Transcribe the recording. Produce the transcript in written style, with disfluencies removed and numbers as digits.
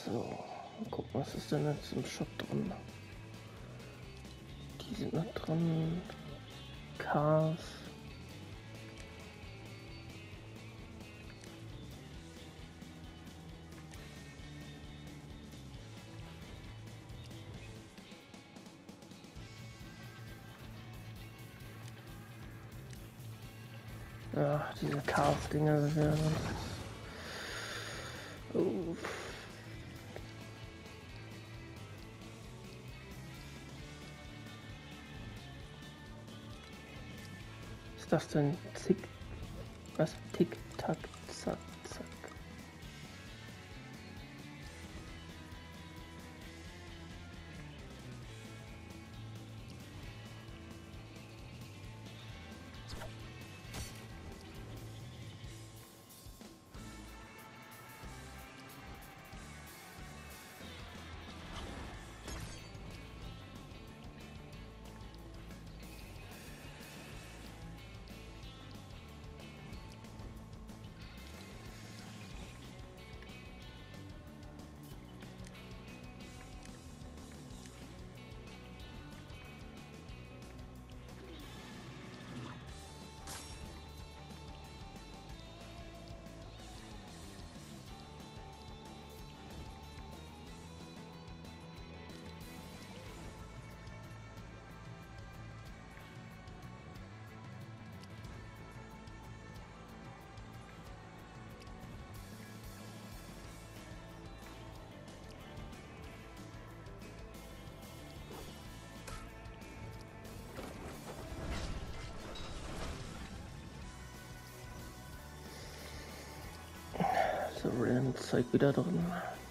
So, mal gucken, was ist denn jetzt im Shop drin? Die sind noch drin. Cars. Ja, diese Cars-Dinger sind ja. Ist das denn was? Tick, tack, zack, zack. So, Random Zeug wieder drin.